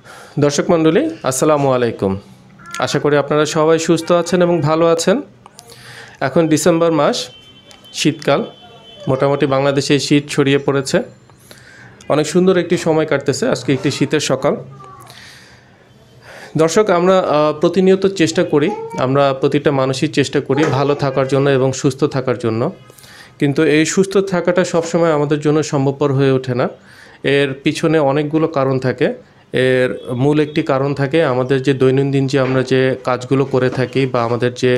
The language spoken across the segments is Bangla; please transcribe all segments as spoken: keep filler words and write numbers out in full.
দর্শক মণ্ডলী আসসালামু আলাইকুম। আশা করি আপনারা সবাই সুস্থ আছেন এবং ভালো আছেন। এখন ডিসেম্বর মাস, শীতকাল, মোটামুটি বাংলাদেশে শীত ছড়িয়ে পড়েছে। অনেক সুন্দর একটি সময় কাটতেছে। আজকে একটি শীতের সকাল। দর্শক, আমরা প্রতিনিয়ত চেষ্টা করি, আমরা প্রতিটা মানুষই চেষ্টা করি ভালো থাকার জন্য এবং সুস্থ থাকার জন্য, কিন্তু এই সুস্থ থাকাটা সবসময় আমাদের জন্য সম্ভবপর হয়ে ওঠে না। এর পিছনে অনেকগুলো কারণ থাকে। এর মূল একটি কারণ থাকে আমাদের যে দৈনন্দিন যে আমরা যে কাজগুলো করে থাকি বা আমাদের যে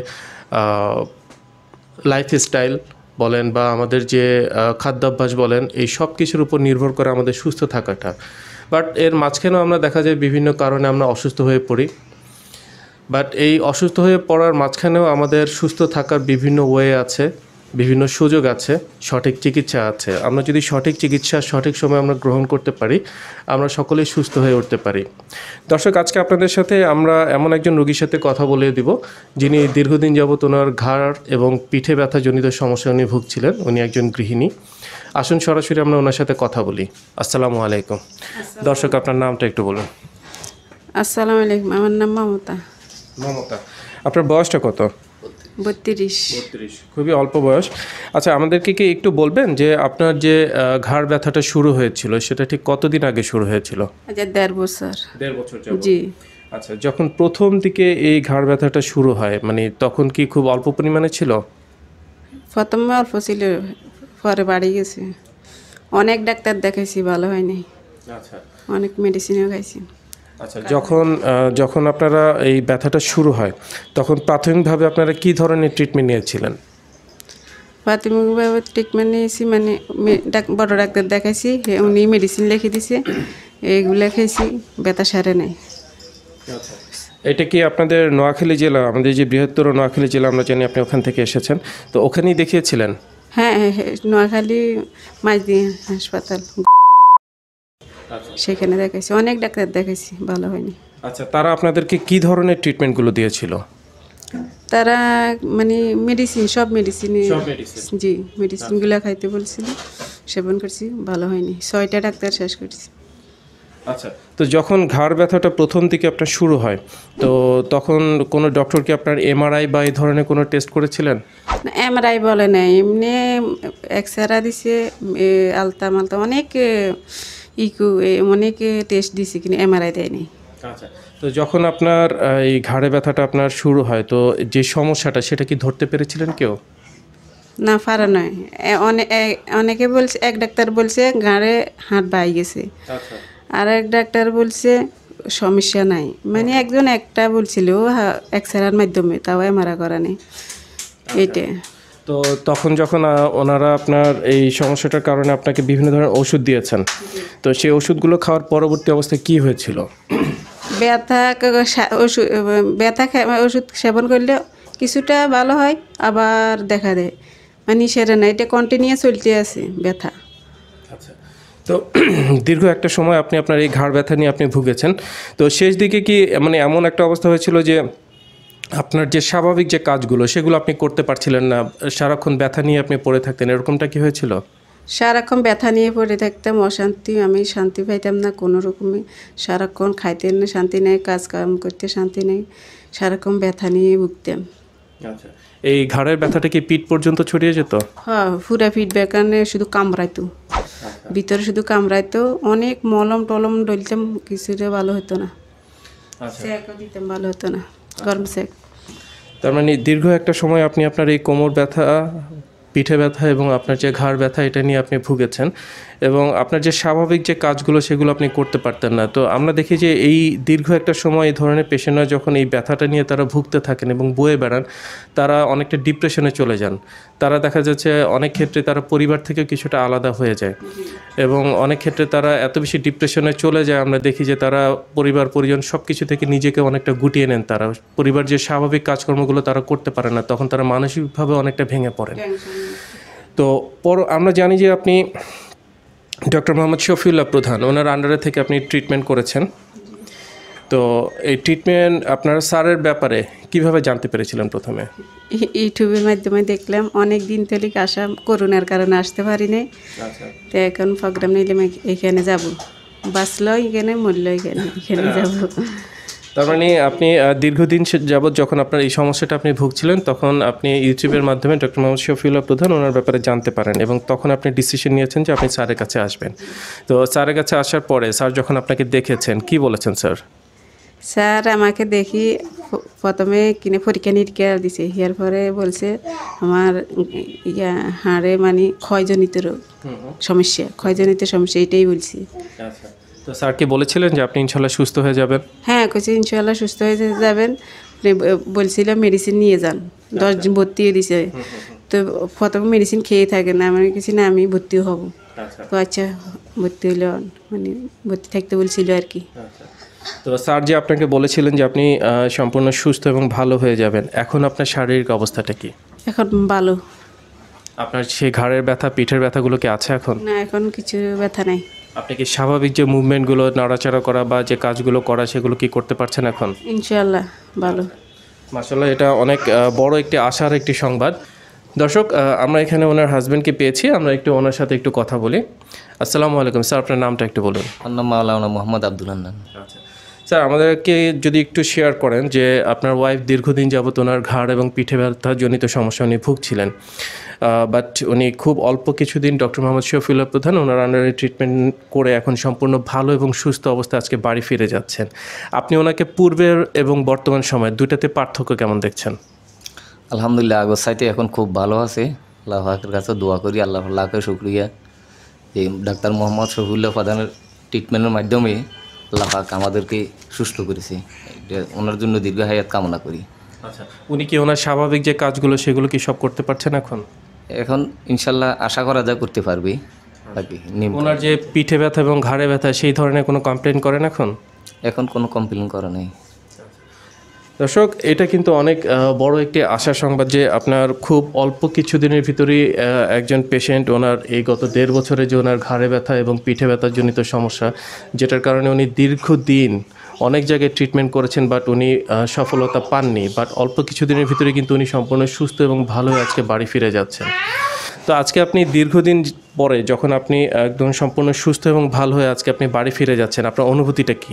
লাইফস্টাইল বলেন বা আমাদের যে খাদ্যাভ্যাস বলেন, এই সব কিছুর উপর নির্ভর করে আমাদের সুস্থ থাকাটা। বাট এর মাঝখানেও আমরা দেখা যায় বিভিন্ন কারণে আমরা অসুস্থ হয়ে পড়ি। বাট এই অসুস্থ হয়ে পড়ার মাঝখানেও আমাদের সুস্থ থাকার বিভিন্ন ওয়ে আছে, বিভিন্ন সুযোগ আছে, সঠিক চিকিৎসা আছে। আমরা যদি সঠিক চিকিৎসা সঠিক সময় আমরা গ্রহণ করতে পারি, আমরা সকলেই সুস্থ হয়ে উঠতে পারি। দর্শক, আজকে আপনাদের সাথে আমরা এমন একজন রোগীর সাথে কথা বলে দিব, যিনি দীর্ঘদিন যাবৎ ওনার ঘাড় এবং পিঠে ব্যথাজনিত সমস্যা উনি ভুগছিলেন। উনি একজন গৃহিণী। আসুন সরাসরি আমরা ওনার সাথে কথা বলি। আসসালামু আলাইকুম। দর্শক, আপনার নামটা একটু বলুন। আসসালামু আলাইকুম, আমার নাম মমতা। মমতা, আপনার বয়সটা কত? বত্রিশ। বত্রিশ, খুবই অল্প বয়স। আচ্ছা, আমাদেরকে কি একটু বলবেন যে আপনার যে ঘাড় ব্যথাটা শুরু হয়েছিল সেটা ঠিক কতদিন আগে শুরু হয়েছিল? আচ্ছা, দেড় বছর। দেড় বছর যাবত? জি। আচ্ছা, যখন প্রথম দিকে এই ঘাড় ব্যথাটা শুরু হয়, মানে তখন কি খুব অল্প পরিমাণে ছিল? প্রথমে অল্প ছিল, পরে বাড়ি গেছে। অনেক ডাক্তার দেখাইছি, ভালো হয়নি। আচ্ছা, অনেক মেডিসিনও খাইছি। আচ্ছা, যখন যখন আপনারা এই ব্যথাটা শুরু হয় তখন প্রাথমিকভাবে আপনারা কি ধরনের ট্রিটমেন্ট নিয়েছিলেন? প্রাথমিকভাবে ট্রিটমেন্ট নিয়েছি, মানে বড় ডাক্তার দেখাইছি, উনি মেডিসিন লিখে দিছে, এইগুলো খাইছি, ব্যথা সারে নাই। আচ্ছা, এটা কি আপনাদের নোয়াখালী জেলা, আমাদের যে বৃহত্তর নোয়াখালী জেলা আমরা জানি, আপনি ওখান থেকে এসেছেন, তো ওখানেই দেখিয়েছিলেন? হ্যাঁ, নোয়াখালী মাঝদি হাসপাতাল, সেখানে দেখাইছি। অনেক ডাক্তার দেখাইছি, ভালো হয়নি। আচ্ছা, তারা আপনাদেরকে কি ধরনের ট্রিটমেন্টগুলো দিয়েছিল? তারা মানে মেডিসিন, সব মেডিসিন, সব মেডিসিন? জি, মেডিসিনগুলো খাইতে বলছিল, সেবন করছি, ভালো হয়নি। ছয়টা ডাক্তার শেষ করছি। আচ্ছা, তো যখন ঘাড় ব্যথাটা প্রথম দিকে আপনার শুরু হয়, তো তখন কোনো ডক্টর কি আপনার এমআরআই বা এই ধরনের কোনো টেস্ট করেছিলেন? না, এমআরআই বলে নাই, এমনি এক্সরে দিছে, আলতা মালতা অনেক ইকু অনেক টেস্ট দিছে, কিন্তু এমআরআই দেয়নি। আচ্ছা, তো যখন আপনার এই ঘাড়ে ব্যথাটা আপনার শুরু হয়, তো যে সমস্যাটা সেটা কি ধরতে পেরেছিলেন কেউ? না, পারা নয়। অনেকে বলছে, এক ডাক্তার বলছে ঘাড়ে হাত বাই গেছে, আর এক ডাক্তার বলছে সমস্যা নাই। মানে একজন একটা বলছিল এক্সরের মাধ্যমে, তাও এমআরআই করা নেই। এইটা তো তখন যখন ওনারা আপনার এই সমস্যাটার কারণে আপনাকে বিভিন্ন ধরনের ওষুধ দিয়েছেন, তো সেই ওষুধগুলো খাওয়ার পরবর্তী অবস্থায় কী হয়েছিল? ব্যথা ওষুধ ব্যথা ওষুধ সেবন করলে কিছুটা ভালো হয়, আবার দেখা দেয় মানে সেরে না, এটা কন্টিনিউ চলতে আছে ব্যথা। আচ্ছা, তো দীর্ঘ একটা সময় আপনি আপনার এই ঘাড় ব্যথা নিয়ে আপনি ভুগেছেন। তো শেষ দিকে কি মানে এমন একটা অবস্থা হয়েছিল যে আপনার যে স্বাভাবিক যে কাজগুলো সেগুলো আপনি করতে পারছিলেন না, সারাক্ষণ ব্যথা নিয়ে আপনি পড়ে থাকতেন, এরকমটা কি হয়েছিল? সারাক্ষণ ব্যথা নিয়ে পড়ে থাকতাম, অশান্তি, আমি শান্তি পাইতাম না কোনো রকমই। সারাক্ষণ খাইতে না শান্তি নেই, কাজ কাম করতে শান্তি নেই, সারাক্ষণ ব্যথা নিয়ে ভুগতাম। আচ্ছা, এই ঘাড়ের ব্যথাটা কি পিঠ পর্যন্ত ছড়িয়ে যেত? হ্যাঁ, পুরা পিঠ বেকানে শুধু কামড়াইতো, ভিতরে শুধু কামড়াইতো। অনেক মলম টলম ডলতাম, কিছুটা ভালো হতো না। সেকও দিতাম, ভালো হতো না, গরম সেক। তার মানে দীর্ঘ একটা সময় আপনি আপনার এই কোমর ব্যথা, পিঠে ব্যথা এবং আপনার যে ঘাড় ব্যথা, এটা নিয়ে আপনি ভুগেছেন এবং আপনার যে স্বাভাবিক যে কাজগুলো সেগুলো আপনি করতে পারতেন না। তো আমরা দেখি যে এই দীর্ঘ একটা সময় এই ধরনের পেশেন্টরা যখন এই ব্যথাটা নিয়ে তারা ভুগতে থাকেন এবং বয়ে বেড়ান, তারা অনেকটা ডিপ্রেশনে চলে যান। তারা দেখা যাচ্ছে অনেক ক্ষেত্রে তারা পরিবার থেকে কিছুটা আলাদা হয়ে যায় এবং অনেক ক্ষেত্রে তারা এত বেশি ডিপ্রেশনে চলে যায়, আমরা দেখি যে তারা পরিবার পরিজন সব কিছু থেকে নিজেকে অনেকটা গুটিয়ে নেন। তারা পরিবার যে স্বাভাবিক কাজকর্মগুলো তারা করতে পারে না, তখন তারা মানসিকভাবে অনেকটা ভেঙে পড়েন। তো পর আমরা জানি যে আপনি ডক্টর মোহাম্মদ শফিউল্লাহ প্রধান, ওনার আন্ডারে থেকে আপনি ট্রিটমেন্ট করেছেন। তো এই ট্রিটমেন্ট আপনার স্যারের ব্যাপারে কিভাবে জানতে পেরেছিলেন প্রথমে? ইউটিউবের মাধ্যমে দেখলাম, অনেক দিন থেকে আসা, করোনার কারণে আসতে পারি নাই। তো এখন প্রোগ্রাম নিলাম, এখানে যাব। বাঁচলো এখানে মরলো এখানে এখানে যাব। তার মানে আপনি আহ, দীর্ঘদিন সে- যাবৎ যখন আপনার এই সমস্যাটা আপনি ভুগছিলেন তখন আপনি ইউটিউবের মাধ্যমে ডক্টর মোহাম্মদ শফিউল্লাহ প্রধান ওনার ব্যাপারে জানতে পারেন এবং তখন আপনি ডিসিশন নিয়েছেন যে আপনি স্যারের কাছে আসবেন। তো স্যারের কাছে আসার পরে স্যার যখন আপনাকে দেখেছেন কি বলেছেন স্যার? স্যার আমাকে দেখি প- প্রথমে কিনে পরীক্ষা নিরীক্ষা দিছে, ইয়ার পরে বলছে আমার ইয়া হাড়ে মানে ক্ষয়জনিত রোগ সমস্যা, ক্ষয়জনিত সমস্যা এটাই বলছি। আচ্ছা, তো স্যার কি বলেছিলেন যে আপনি ইনশাল্লাহ সুস্থ হয়ে যাবেন? হ্যাঁ কইছে ইনশাল্লাহ সুস্থ হয়ে যে- যাবেন। আপনি ব- বলছিল মেডিসিন নিয়ে যান, দশ দিন ভর্তি হয়ে দিছে। তো প্রথমে মেডিসিন খেয়ে থাকে না, আমি কিছু না আমি ভর্তি হব। আচ্ছা তো আচ্ছা ভর্তি হইল, মানে ভর্তি থাকতে বলছিল আর কি। আচ্ছা। তো স্যার যে আপনাকে বলেছিলেন যে আপনি আহ, সম্পূর্ণ সুস্থ এবং ভালো হয়ে যাবেন, এখন আপনার শারীরিক অবস্থাটা কি? এখন ভালো আপনার সেই ঘাড়ের ব্যথা পিঠের ব্যথাগুলো কি আছে এখন? না, এখন কিছু ব্যথা নাই। আপনি কি স্বাভাবিক যে মুভমেন্টগুলো নাড়াচাড়া করা বা যে কাজগুলো করা সেগুলো কি করতে পারছেন এখন? ইনশাল্লাহ ভালো। মাশাআল্লাহ, এটা অনেক আহ, বড় একটি আশার একটি সংবাদ। দর্শক, আহ, আমরা এখানে ওনার হাজব্যান্ডকে পেয়েছি, আমরা একটু ওনার সাথে একটু কথা বলি। আসসালামু আলাইকুম স্যার, আপনার নামটা একটু বলুন। আমার নাম মাওলানা মোহাম্মদ আব্দুল হান্নান। আচ্ছা স্যার, আমাদেরকে যদি একটু শেয়ার করেন যে আপনার ওয়াইফ দীর্ঘদিন যাবত ওনার ঘাড় এবং পিঠে ব্যথা জনিত সমস্যা উনি ভুগছিলেন, বাট উনি খুব অল্প কিছুদিন ডক্টর মোহাম্মদ শফিউল্লাহ প্রধান ওনার আন্ডারে ট্রিটমেন্ট করে এখন সম্পূর্ণ ভালো এবং সুস্থ অবস্থায় আজকে বাড়ি ফিরে যাচ্ছেন। আপনি ওনাকে পূর্বের এবং বর্তমান সময় দুটাতে পার্থক্য কেমন দেখছেন? আলহামদুলিল্লাহ আগর সাইতে এখন খুব ভালো আছে। আল্লাহ পাকের কাছে দোয়া করি, আল্লাহ লাখে শুক্রিয়া যে ডাক্তার মোহাম্মদ শফিউল্লাহ প্রধানের ট্রিটমেন্টের মাধ্যমে আল্লাহ পাক আমাদেরকে সুস্থ করেছে। এটা ওনার জন্য দীর্ঘ হায়াত কামনা করি। আচ্ছা, উনি কি ওনার স্বাভাবিক যে কাজগুলো সেগুলো কি সব করতে পারছেন এখন? এখন ইনশাল্লাহ আশা করা যায় করতে পারবে। বাকি নিম ওনার যে পিঠে ব্যথা এবং ঘাড়ে ব্যথা সেই ধরনের কোনো কমপ্লেন করেন এখন? এখন কোনো কমপ্লেন করা নেই। দর্শক, এটা কিন্তু অনেক আহ, বড় একটি আশা সংবাদ যে আপনার খুব অল্প কিছুদিনের ভিতরেই আহ, একজন পেশেন্ট ওনার এই গত দেড় বছরে যে ওনার ঘাড়ে ব্যথা এবং পিঠে ব্যথাজনিত সমস্যা, যেটার কারণে উনি দীর্ঘদিন অনেক জায়গায় ট্রিটমেন্ট করেছেন বাট উনি আহ, সফলতা পাননি, বাট অল্প কিছুদিনের ভিতরে কিন্তু উনি সম্পূর্ণ সুস্থ এবং ভালো হয়ে আজকে বাড়ি ফিরে যাচ্ছেন। তো আজকে আপনি দীর্ঘদিন পরে যখন আপনি একদম সম্পূর্ণ সুস্থ এবং ভালো হয়ে আজকে আপনি বাড়ি ফিরে যাচ্ছেন, আপনার অনুভূতিটা কী?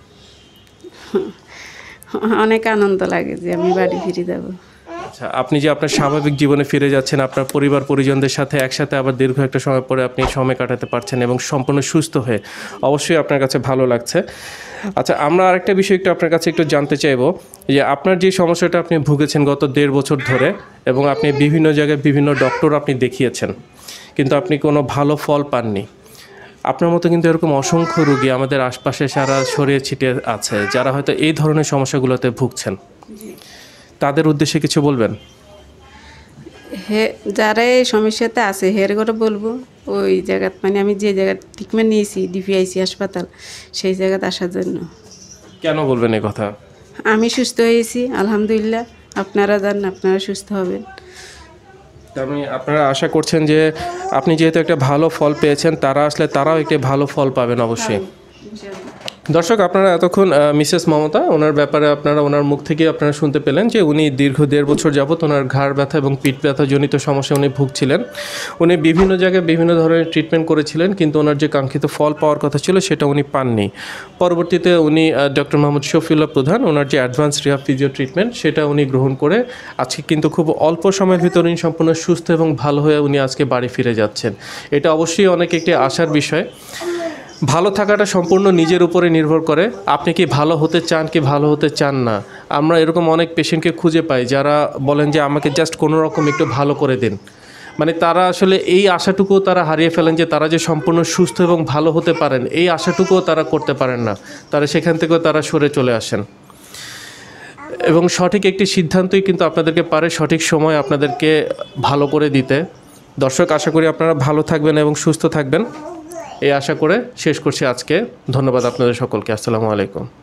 অনেক আনন্দ লাগে যে আমি বাড়ি ফিরে যাব। আচ্ছা, আপনি যে আপনার স্বাভাবিক জীবনে ফিরে যাচ্ছেন, আপনার পরিবার পরিজনদের সাথে একসাথে আবার দীর্ঘ একটা সময় পরে আপনি সময় কাটাতে পারছেন এবং সম্পূর্ণ সুস্থ হয়ে অবশ্যই আপনার কাছে ভালো লাগছে। আচ্ছা, আমরা আরেকটা বিষয় একটু আপনার কাছে একটু জানতে চাইবো যে আপনার যে সমস্যাটা আপনি ভুগেছেন গত দেড় বছর ধরে এবং আপনি বিভিন্ন জায়গায় বিভিন্ন ডক্টর আপনি দেখিয়েছেন কিন্তু আপনি কোনো ভালো ফল পাননি, আপনার মতো কিন্তু এরকম অসংখ্য রোগী আমাদের আশপাশে সারা ছড়িয়ে ছিটিয়ে আছে যারা হয়তো এই ধরনের সমস্যাগুলোতে ভুগছেন, তাদের উদ্দেশ্যে কিছু বলবেন? হে যারা এই সমস্যাতে আছে হের করে বলবো ওই জায়গাত, মানে আমি যে জায়গায় ট্রিটমেন্ট নিয়েছি ডিপিআইসি হাসপাতাল, সেই জায়গাতে আসার জন্য। কেন বলবেন এই কথা? আমি সুস্থ হয়েছি আলহামদুলিল্লাহ, আপনারা যান, আপনারা সুস্থ হবেন। তার মানে আপনারা আশা করছেন যে আপনি যেহেতু একটা ভালো ফল পেয়েছেন, তারা আসলে তারাও একটি ভালো ফল পাবেন অবশ্যই। দর্শক, আপনারা এতক্ষণ মিসেস মমতা ওনার ব্যাপারে আপনারা ওনার মুখ থেকে আপনারা শুনতে পেলেন যে উনি দীর্ঘ দেড় বছর যাবত ওনার ঘাড় ব্যথা এবং পিঠ ব্যথা জনিত সমস্যা উনি ভুগছিলেন। উনি বিভিন্ন জায়গায় বিভিন্ন ধরনের ট্রিটমেন্ট করেছিলেন কিন্তু ওনার যে কাঙ্ক্ষিত ফল পাওয়ার কথা ছিল সেটা উনি পাননি। পরবর্তীতে উনি ডক্টর মোহাম্মদ শফিউল্লাহ প্রধান ওনার যে অ্যাডভান্স রিহাব ফিজিও ট্রিটমেন্ট সেটা উনি গ্রহণ করে আজকে কিন্তু খুব অল্প সময়ের ভিতরে উনি সম্পূর্ণ সুস্থ এবং ভালো হয়ে উনি আজকে বাড়ি ফিরে যাচ্ছেন। এটা অবশ্যই অনেক একটি আশার বিষয়। ভালো থাকাটা সম্পূর্ণ নিজের উপরে নির্ভর করে, আপনি কি ভালো হতে চান কি ভালো হতে চান না। আমরা এরকম অনেক পেশেন্টকে খুঁজে পাই যারা বলেন যে আমাকে জাস্ট কোনো রকম একটু ভালো করে দিন, মানে তারা আসলে এই আশাটুকুও তারা হারিয়ে ফেলেন যে তারা যে সম্পূর্ণ সুস্থ এবং ভালো হতে পারেন এই আশাটুকুও তারা করতে পারেন না, তারা সেখান থেকেও তারা সরে চলে আসেন। এবং সঠিক একটি সিদ্ধান্তই কিন্তু আপনাদেরকে পারে সঠিক সময় আপনাদেরকে ভালো করে দিতে। দর্শক, আশা করি আপনারা ভালো থাকবেন এবং সুস্থ থাকবেন এই আশা করে শেষ করছি আজকে। ধন্যবাদ আপনাদের সকলকে। আসসালামু আলাইকুম।